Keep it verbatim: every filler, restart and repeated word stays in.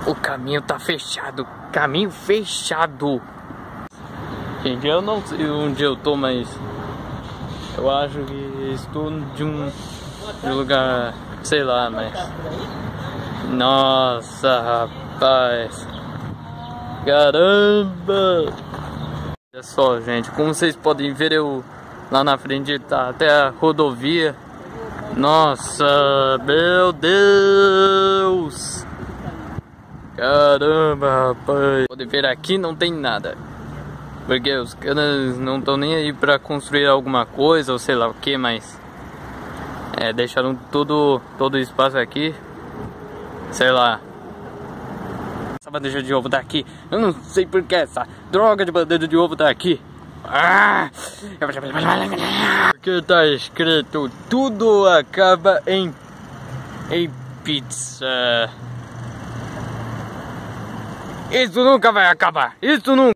O caminho tá fechado. Caminho fechado. Gente, eu não sei onde eu tô, mas eu acho que estou de um, de um lugar, sei lá, mas... Nossa, rapaz. Caramba. Olha só, gente, como vocês podem ver, eu lá na frente tá até a rodovia. Nossa, meu Deus. Caramba, rapaz. Pode ver, aqui não tem nada, porque os caras não estão nem aí pra construir alguma coisa ou sei lá o que, mas é, deixaram tudo, todo o espaço aqui. Sei lá. Essa bandeja de ovo tá aqui. Eu não sei porque essa droga de bandeja de ovo tá aqui. Ah! Porque tá escrito: tudo acaba em em pizza. Isso nunca vai acabar. Isso nunca.